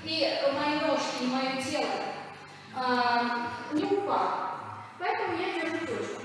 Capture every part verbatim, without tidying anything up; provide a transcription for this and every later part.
и мои ножки, и мое тело а, не упало. Поэтому я держу точку.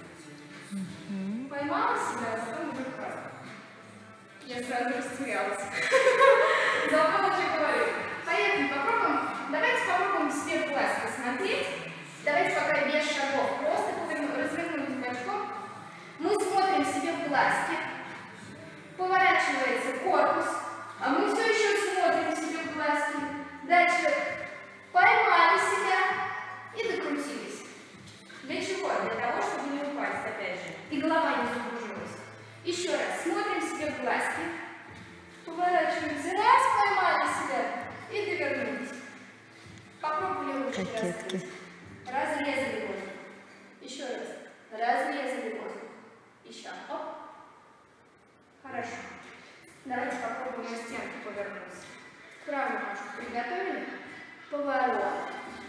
Поймала себя, а потом выдыхаю. Я сразу растерялась. Забыла, что говорю. Поехали, попробуем. Давайте попробуем себе в глаз посмотреть. Давайте пока без шагов. Просто развернуть бочком. Мы смотрим себе в глазки. Поворачивается корпус. А мы все еще смотрим себе в глазки. Дальше поймали себя и докрутились. Для чего? Для того, чтобы не упасть, опять же. И голова не закружилась. Еще раз. Смотрим себе в глазки. Поворачиваемся. Раз, поймали себя. И довернулись. Попробовали ручки раскрыть. Разрезали воздух. Еще раз. Разрезали воздух. Еще. Оп. Хорошо. Давайте попробуем на стенку повернуться. Правую ножку приготовили. Поворот.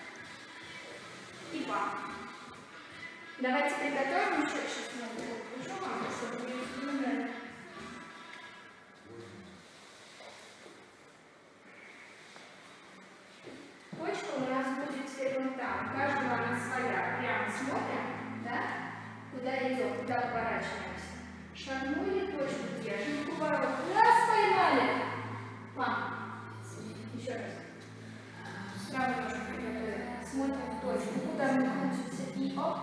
И бам. Давайте приготовим еще. Сейчас я покажу вам, чтобы вы изменили. Точка у нас будет теперь вот там. У каждого она своя. Прямо смотрим, да? Куда идем, куда поворачиваемся. Шагнули, точку держим. Поворот. Раз, поймали. Пам. Еще раз. Правую ножку приготовили. Смотрим в точку, куда мы крутимся. И оп.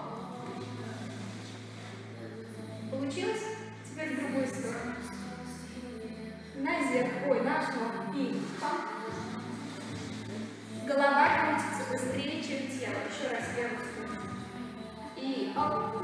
Получилось? Теперь в другую сторону. На зеркало. Ой, на окно. И пам. Голова крутится быстрее, чем тело. Еще раз вверх. И оп.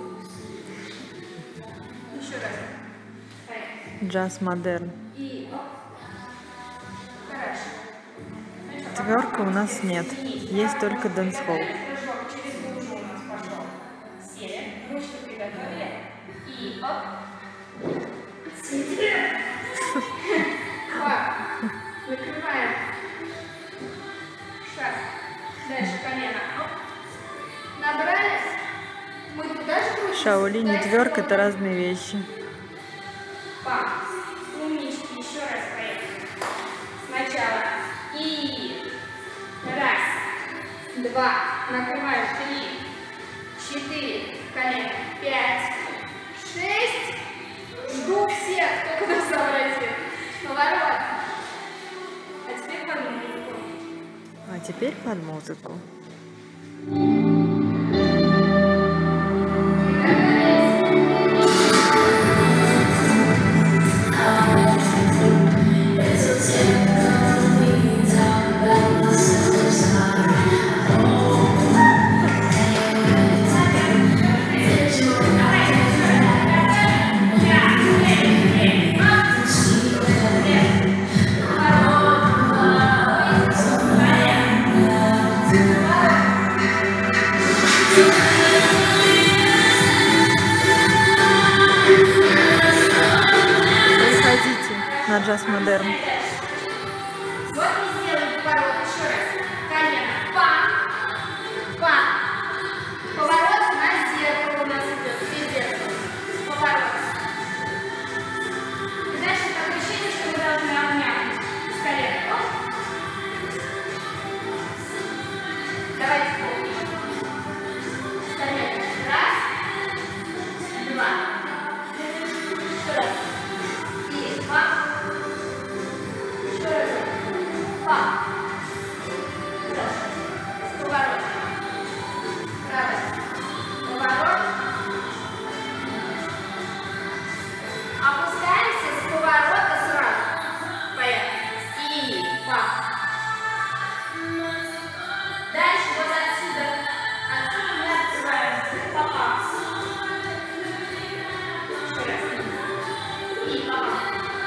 Еще раз. Поехали. Джаз модерн. И оп. Хорошо. Тверка у нас нет. Есть только дэнс-холл. Через лужу у нас пошел. Сели. Ручку приготовили. И оп. Сидим. Накрываем. Шаг. Дальше колено. Оп. Набрали. Мы туда же крутимся. Шаолинь и тверк — это разные вещи. Пам. Умнички. Еще раз поехали. Сначала. И раз, два. Накрываешь. Три, четыре. Колено. Пять, шесть. Жду всех, кто куда сообразит. Поворот. А теперь под музыку. А теперь под музыку. На джаз модерн. Вот мы сделаем поворот еще раз. Колено. Пам. Пам. Поворот на зеркало у нас идет. Где зеркало? Поворот. И дальше такое ощущение, что мы должны обнять с колена. Оп. Давайте полностью. С колена. Раз. Два. Еще раз. И два. Пам. Хорошо. С поворотом. Правый. Поворот. Опускаемся с поворота сразу. Поехали. И пам. Дальше вот отсюда. Отсюда мы открываемся. Папа. Еще раз. И папа.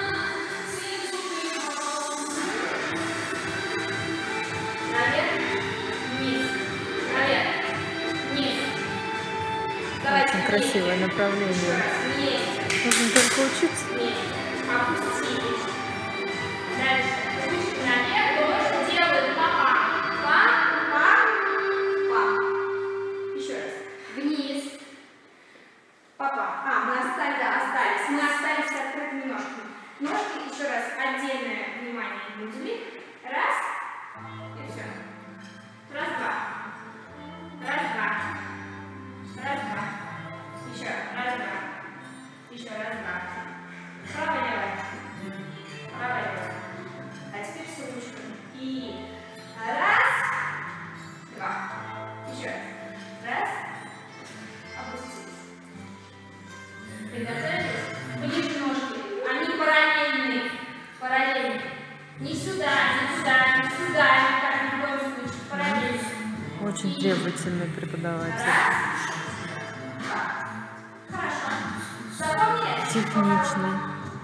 Очень красивое направление. Нужно только учиться. Опустились. Дальше. Ручки наверх. Тоже делаем папа. Пам, пам, пам. Еще раз. Вниз. Папа. А, мы остались, да, остались. Мы остались с открытыми ножками. Ножки, еще раз, отдельное внимание будем. Раз. И все. Раз, два. Раз, два. Раз, два. Еще. Раз, два. Еще раз, два. Право, лево. Право, лево. А теперь с ручками. И раз, два. Еще раз. Раз. Опустились. Приготовились? Ближе ножки. Они параллельны. Параллельны. Не сюда, не туда, не сюда, ни так, ни в коем случае. Параллельны. Очень требовательный преподаватель. Раз. Два. Хорошо. Запомнили? Техничный.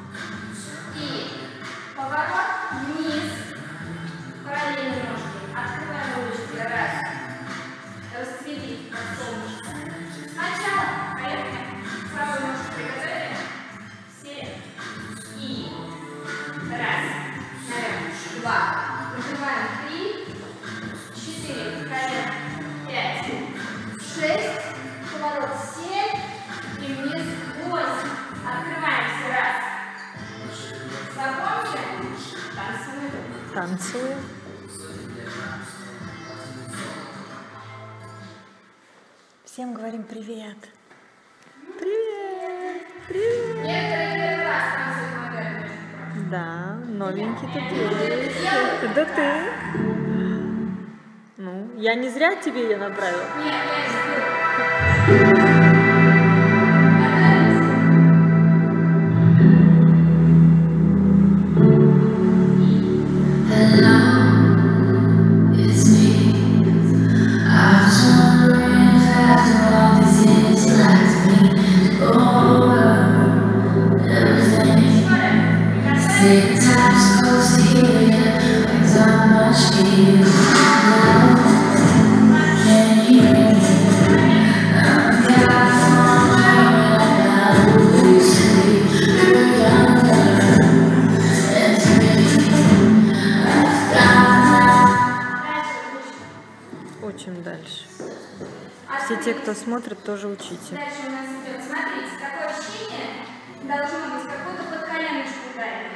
И поворот вниз. Параллельно ножки. Открываем ручки. Раз. Расцвели под солнышко. Сначала. Поехали. Правую ножку приготовили. Сели. И раз. Наверх. Два. Нажимаем. Три. Четыре. Колено. Пять. Шесть. Поворот. Семь. И вниз. Восемь. Открываемся. Раз. Запомнили? Танцуем. Танцуем. Всем говорим привет. Привет. Привет. Некоторые первый раз танцуют модерн, между прочим. Да, новенький тут есть. Это ты. Ну, я не зря тебе ее направила. Нет, я не знаю. Учим дальше. Все те, кто смотрит, тоже учите. Дальше у нас идет, смотрите, такое ощущение должно быть, как будто под коленочку ударили.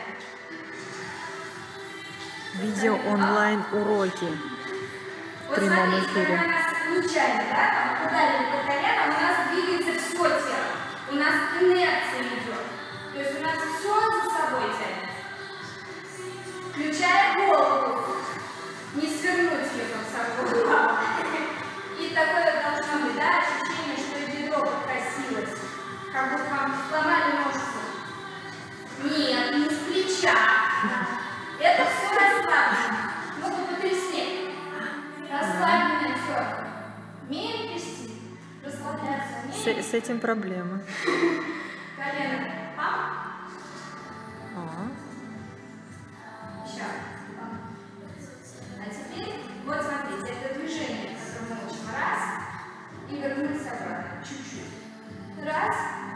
Видео онлайн уроки в Вот прямом смотрите, эфире. когда нас нечаянно, да, там ударили под колено, у нас двигается все тело. У нас инерция идет. То есть у нас все за собой тянет. Включая голову. Не свернуть ее под собой. И такое должно быть, да, ощущение, что бедро подкосилось. Как будто вам сломали ножку. Нет, не с плеча. Это все расслаблено. Ну-ка, потрясни. Расслабленное все. Умеем трясти? Расслабляться умеем? С, с этим проблемы. Колено. Пап. О, Еще. А теперь, вот смотрите, это движение, которое мы учим. Раз. И вернулись обратно. Чуть-чуть. Раз.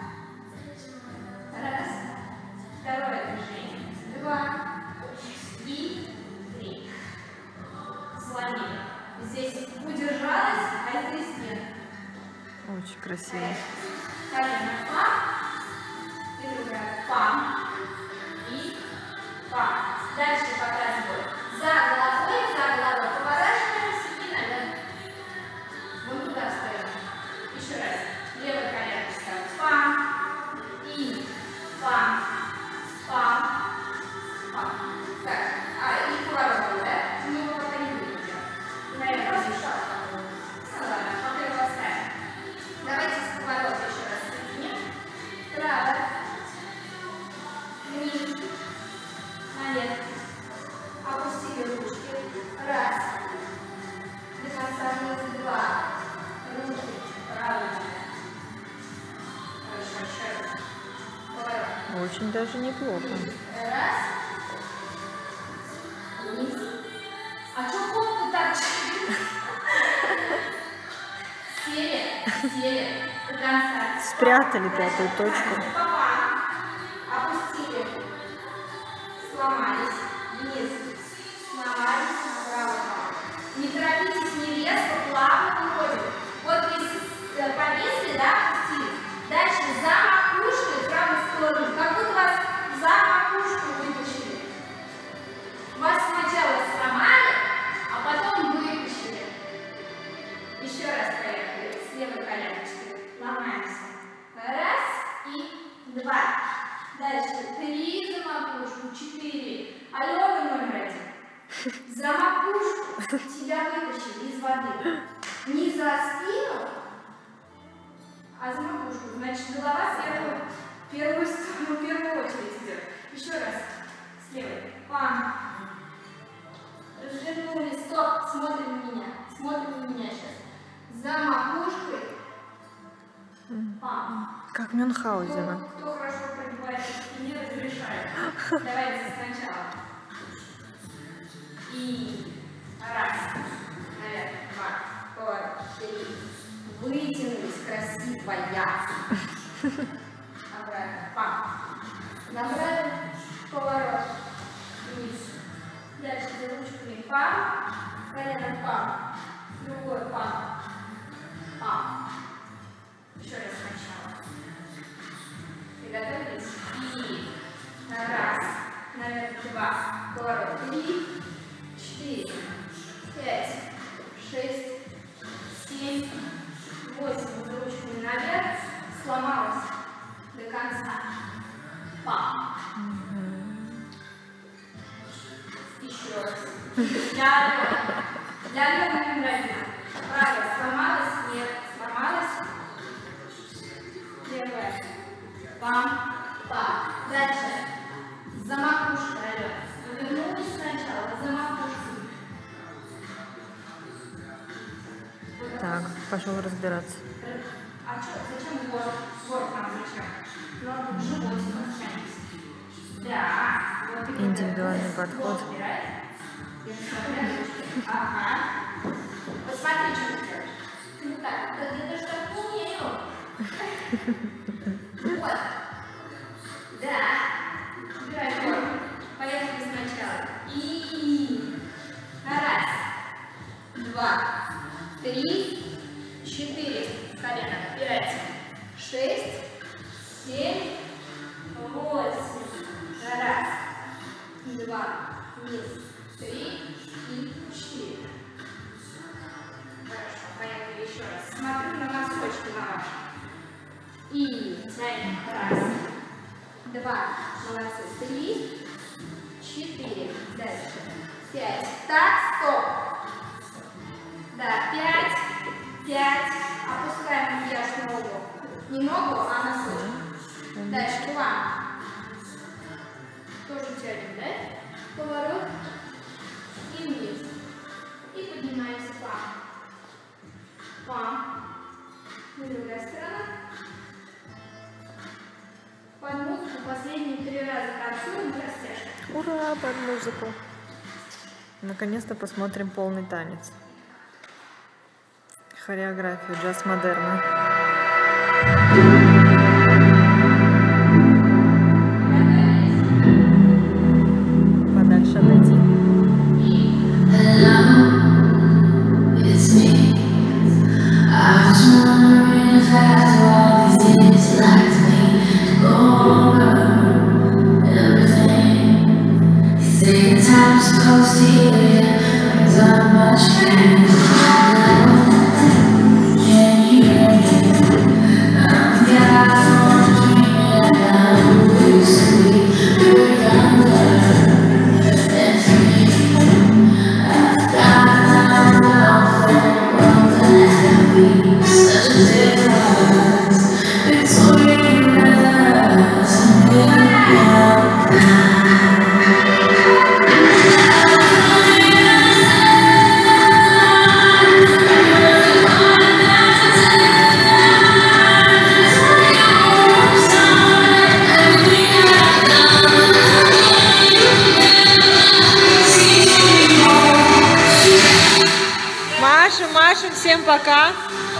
Раз. Второе движение. Два. И три. Сломили. Здесь удержалась, а здесь нет. очень красиво. Колено. Пам. И другая. Пам. И пам. Дальше пока будет. За головой, за головой. Поворачиваемся и наверх. Вон туда встаем. Еще раз. Левое колено ставим. Пам. И пам. Пам. Пам. Так. А, и поворот был, да? Мы его пока не будем делать. Наверное, разрешал. Ну ладно, пока его оставим. Давайте с поворота еще раз соединим. Право. Вниз. Наверх. Опустили ручки. Раз. До конца вниз. Два. Руки. Правая. Хорошо, еще раз. Поворот. Очень даже неплохо. Раз. Вниз. А что попку так? Сели. Сели. До конца. Спрятали пятую точку. Папа. Опустили. Сломались. Вниз. Сломались. Направо. Не торопитесь, не резко, плавно выходим. Вот вы э, повисли, да, опустили. Дальше за макушкой в правую сторону. Как будто вас за макушку вытащили. Вас сначала сломали, За макушку тебя вытащили из воды. Не за спину, а за макушку. Значит, голова в первую, первую сторону, в первую очередь идет. Еще раз. С левой. Пам. Развернулись. Стоп. Смотрим на меня. Смотрим на меня сейчас. За макушкой. Пам. Как Мюнхгаузена. Кто, кто хорошо пробивает по спине, разрешает. Давайте сначала. И раз. Наверх. Два. Поворот. Три. Вытянулись. Красивая. Обратно. Пам. Набрали. Поворот. Вниз. Дальше за ручками. Пам. Колено. Пам. Другой. Пам. Пам. Еще раз сначала. Приготовились. И раз. Наверх. Два. Поворот. Три. Четыре. Пять. Шесть. Семь. Восемь. За ручками наверх. Сломалась. До конца. Пам. Еще раз. Для Алены. Для Алены не нравится. Правильно. Сломалась. Нет. Сломалась. Левая. Пам. Пам. Дальше. За макушку, Алена. Повернулись сначала. За макушку. Так, пошел разбираться. А что, зачем город? Город нам зачем? Надо животик останется. Да. Вот индивидуальный подход. Ага. Посмотри, что ты делаешь. Ну так, да я даже так умею. Вот. Да. Убирай форму. Поехали сначала. И раз, два, три, четыре. Колено. Пять, шесть, семь, восемь. Раз, два, вниз, три и четыре. Хорошо, поехали еще раз. Смотрю на носочки на ваши. И тянем. Раз, два, молодцы. Три, четыре. Дальше. Пять. Так, стоп. Да, пять, пять. Опускаем макияж на угол. Не ногу, а носочек. Дальше. Два. Тоже тянем, да? Поворот. И вниз. И поднимаемся. Пам. Пам. Другая сторона. Под музыку последние три раза танцуем и растяжка. Ура, под музыку. Наконец-то посмотрим полный танец. Хореографию джаз-модерна. Подальше отойти. Машем, машем, всем пока.